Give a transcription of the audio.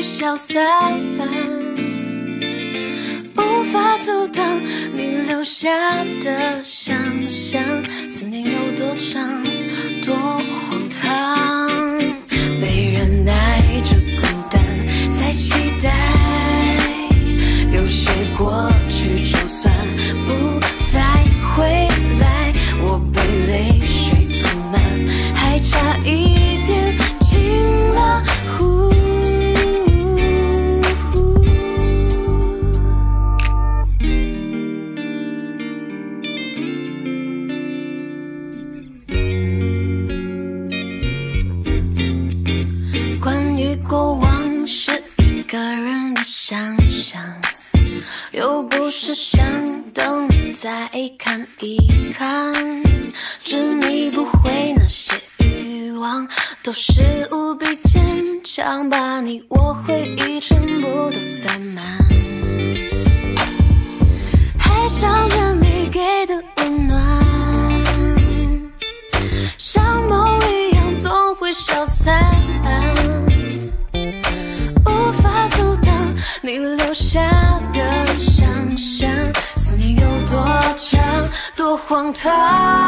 消散，无法阻挡你留下的想象。思念有多长，多荒唐，被忍耐着孤单，在期待有些过去，就算不再回来，我被泪水涂满，还差一点进了湖。关于过往是一个人的想象，又不是想等你再看一看，执迷不悔那些欲望都是无比坚强，把你我回忆全部都塞满，还想着你给的温暖，像梦一样总会消散，无法阻挡你留下的想象。思念有多长，多荒唐，